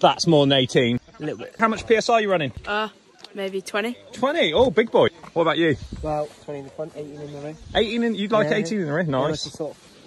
That's more than 18. A little bit. How much PSI are you running? Maybe 20. 20? Oh, big boy. What about you? Well, 20 in the front, 18 in the rear. 18 in, you'd like 18 in the rear? Nice. Yeah,